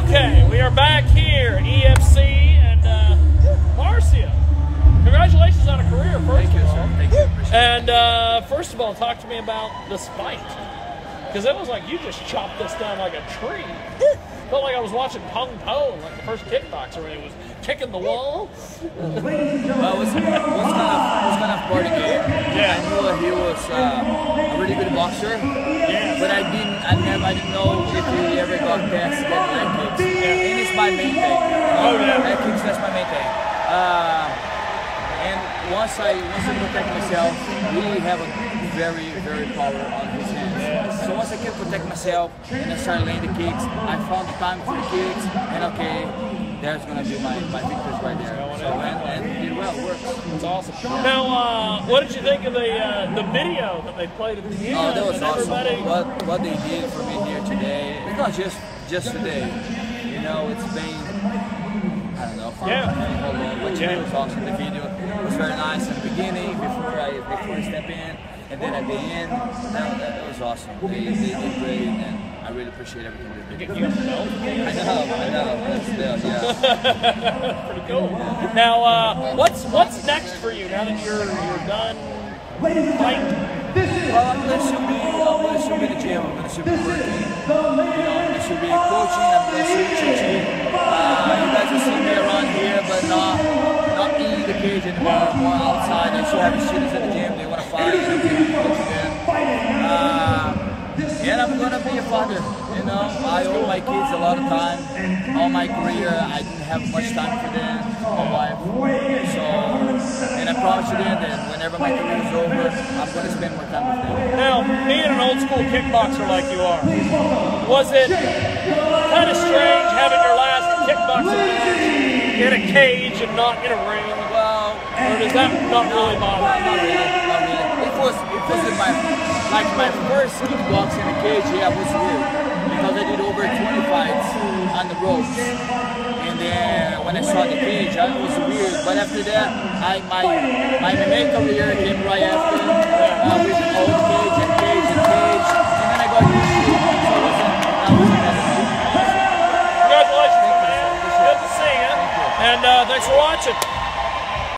Okay, we are back here at EFC, and Marcia, congratulations on a career, first of all. Thank you. And first of all, talk to me about this fight, because it was like you just chopped this down like a tree. Felt like I was watching Pong Po, like the first kickboxer, where he was kicking the wall. Well, it was kind of part of the game. Yeah. I knew he was a really good boxer, but I didn't know if he ever got past that leg kicks. And it's my main thing. Oh yeah. Leg kicks, that's my main thing. And once I protect myself, we have a very power on his hands. So once I can protect myself and I start laying the kicks, I found the time for the kicks, and okay, there's gonna be my victories right there. So and it did well, it worked. That's awesome. Now, what did you think of the video that they played at the end? Oh, that was awesome. Everybody... What they did for me here today, it's not just today. You know, it's been, I don't know, fun. How long, but today was awesome. The video was very nice at the beginning, before I step in, and then at the end, that was awesome. They did great, and I really appreciate everything they did. You have a belt? I know. That's belt, yeah. Pretty cool. Now, what's next for you now that you're done fighting? Well, I'm gonna still be in the gym. I'm gonna still be working. You know, I'm gonna still be coaching. I'm gonna still be teaching. You guys will see me around here, but not in the cage anymore. More outside. I still have students at the gym. They want to fight. I'm gonna coach them. And I'm gonna be a father. You know, I owe my kids a lot of time. All my career, I didn't have much time for them, my wife. So, and I promise you that whenever my career is over, I'm gonna spend more time with them. Now, being an old school kickboxer like you are, was it kind of strange having your last kickboxing match in a cage and not in a ring? Well, or does that not really bother you? Not really. It was my first kickboxing in a cage. Yeah, it was weird because I did over 20 fights on the ropes, and then when I saw the cage, it was weird. But after that, my MMA career came right after with all the cage, and then I got used to it. So it wasn't bad. Congratulations, man. Good to see you. And thanks for watching.